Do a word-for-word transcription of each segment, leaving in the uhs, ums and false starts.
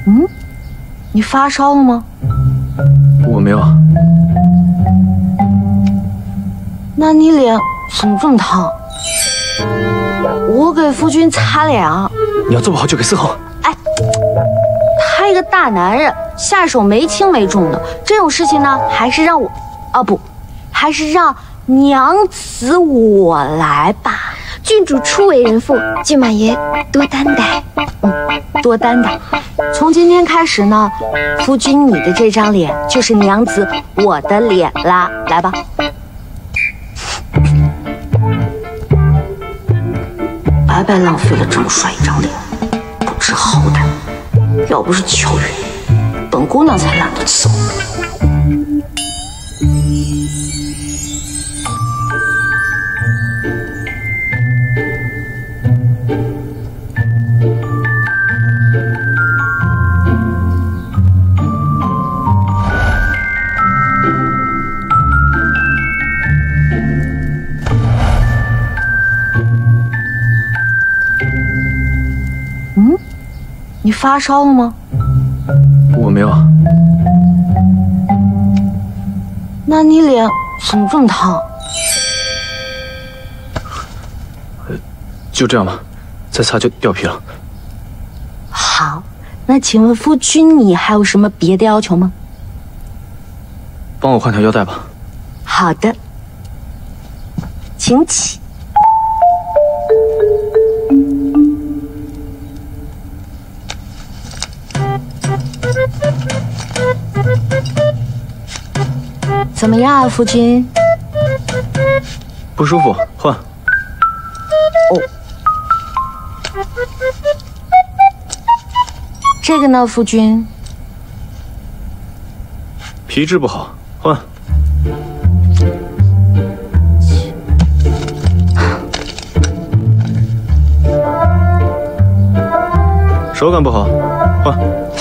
嗯，你发烧了吗？ 我没有啊。 那你脸怎么这么烫？我给夫君擦脸啊。 你要做不好就给伺候。 哎，他一个大男人，下手没轻没重的，这种事情呢，还是让我，啊不，还是让娘子我来吧。 郡主初为人妇，郡马爷多担待。 嗯，多担待。从今天开始呢，夫君你的这张脸就是娘子我的脸啦，来吧。白白浪费了这么帅一张脸，不知好歹。要不是巧遇，本姑娘才懒得伺候。嗯，你发烧了吗？ 我没有啊。 那你脸怎么这么烫？ 呃，就这样吧，再擦就掉皮了。 好，那请问夫君你还有什么别的要求吗？ 帮我换条腰带吧。 好的，请起。怎么样啊，夫君？ 不舒服，换。 哦，这个呢，夫君？ 皮质不好，换。手感不好，换。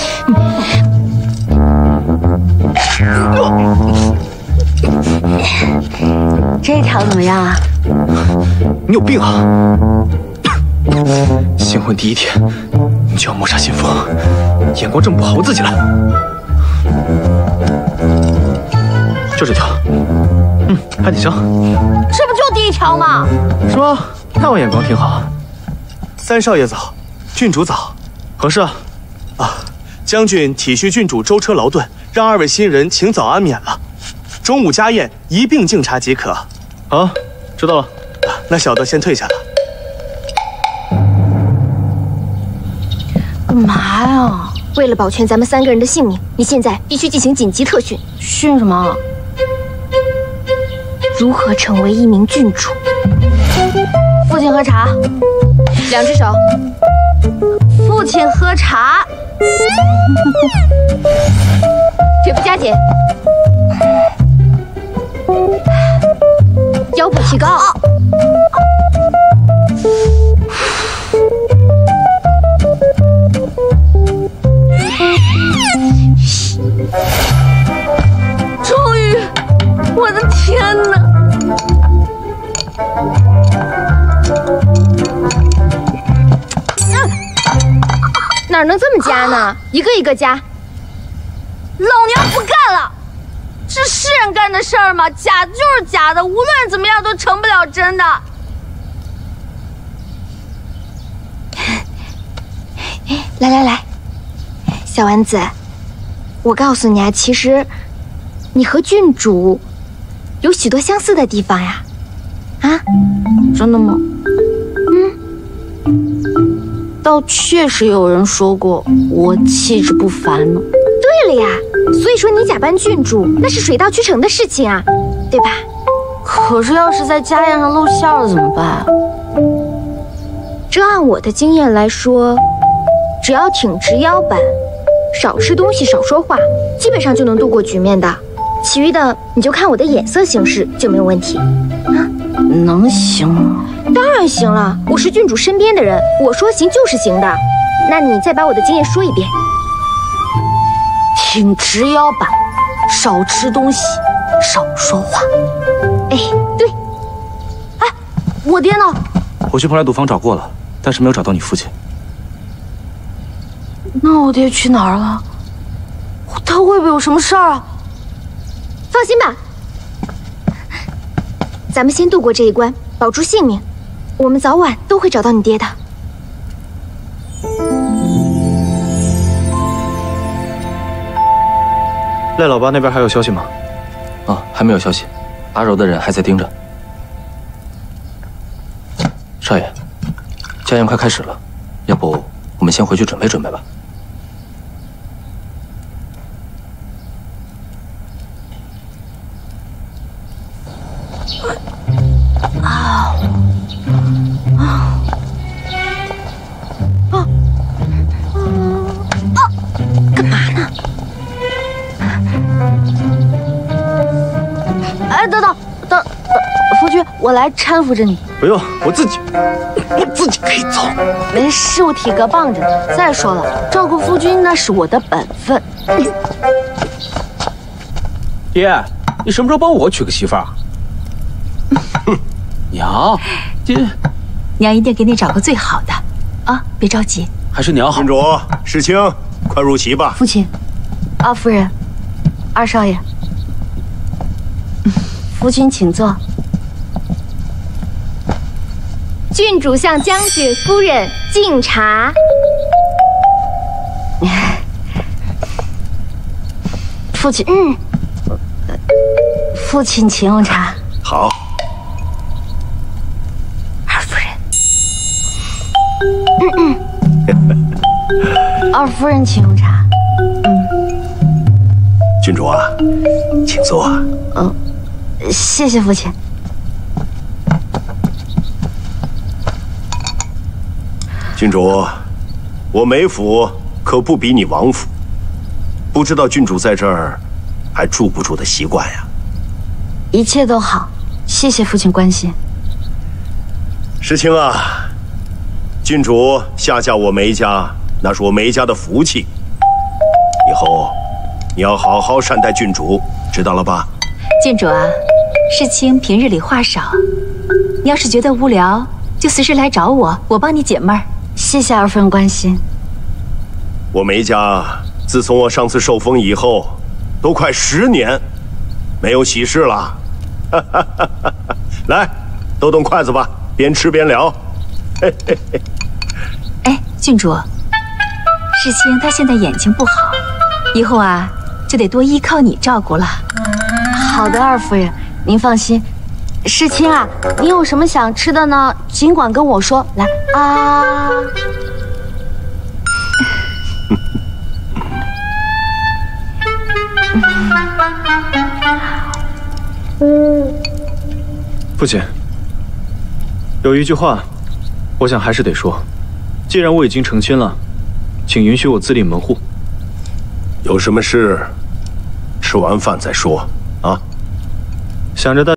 这条怎么样啊？ 你有病啊！新婚第一天，你就要谋杀新妇，眼光这么不好，我自己来。就这条，嗯，还挺香。 这不就第一条吗？ 是吗？那我眼光挺好。 三少爷早，郡主早， 何事啊？ 啊，将军体恤郡主舟车劳顿，让二位新人请早安免了。中午家宴一并敬茶即可。 好，知道了。 那小的先退下了。 干嘛呀？ 为了保全咱们三个人的性命，你现在必须进行紧急特训。 训什么？ 如何成为一名郡主？ 父亲喝茶， 两只手。 父亲喝茶。 腿部加紧，腰部提高。啊终于，我的天哪！ 哪能这么加呢？一个一个加。 老娘不干了！这是人干的事儿吗？假就是假的，无论怎么样都成不了真的。 来来来，小丸子，我告诉你啊，其实你和郡主有许多相似的地方呀。啊， 真的吗？嗯，倒确实有人说过我气质不凡呢。 对了呀，所以说你假扮郡主那是水到渠成的事情啊，对吧？ 可是要是在家宴上露馅了怎么办啊？ 这按我的经验来说，只要挺直腰板，少吃东西，少说话，基本上就能度过局面的。其余的你就看我的眼色行事就没有问题。啊， 能行吗？ 当然行了，我是郡主身边的人，我说行就是行的。那你再把我的经验说一遍。 挺直腰板，少吃东西，少说话。 哎，对。 哎，我爹呢？ 我去蓬莱赌坊找过了，但是没有找到你父亲。 那我爹去哪儿了？他会不会有什么事儿啊？ 放心吧，咱们先度过这一关，保住性命，我们早晚都会找到你爹的。 赖老八那边还有消息吗？ 啊，还没有消息，阿柔的人还在盯着。少爷，家宴快开始了，要不我们先回去准备准备吧。 啊啊啊啊！干嘛呢？哎，等等等，夫君，我来搀扶着你。 不用，我自己，我自己可以走。 没事，我体格棒着呢。再说了，照顾夫君那是我的本分。 爹，你什么时候帮我娶个媳妇儿啊？哼，娘，这娘一定给你找个最好的啊！别着急， 还是娘好。 郡主，世卿，快入席吧。 父亲，二夫人，二少爷，夫君请坐。 郡主向将军夫人敬茶。 父亲，嗯，父亲请用茶。 好。 二夫人，嗯嗯，二夫人请用茶。嗯， 郡主啊，请坐。 嗯，谢谢父亲。 郡主，我梅府可不比你王府，不知道郡主在这儿还住不住得习惯呀？ 一切都好，谢谢父亲关心。 世卿啊，郡主下嫁我梅家，那是我梅家的福气。以后你要好好善待郡主，知道了吧？ 郡主啊，世卿平日里话少，你要是觉得无聊，就随时来找我，我帮你解闷儿。 谢谢二夫人关心。 我梅家自从我上次受封以后，都快十年没有喜事了。来，都动筷子吧，边吃边聊。嘿嘿嘿。 哎，郡主，世卿他现在眼睛不好，以后啊就得多依靠你照顾了。 好的，二夫人，您放心。世卿啊，你有什么想吃的呢？尽管跟我说。来啊！ 父亲，有一句话，我想还是得说。既然我已经成亲了，请允许我自立门户。 有什么事，吃完饭再说啊。 想着大。